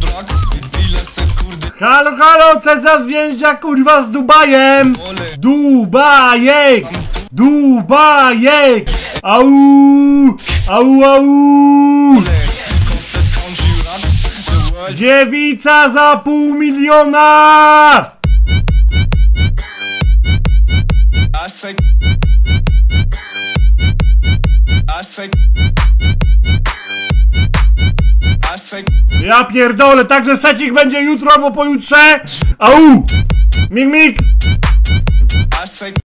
Halo, halo, Cezar Zwięździa, kurwa, z Dubajem! Dubajek! Dubajek! Au! Au, au! Dziewica za $500 000! Ja pierdolę, także secik będzie jutro albo pojutrze. Au! Mig, mig!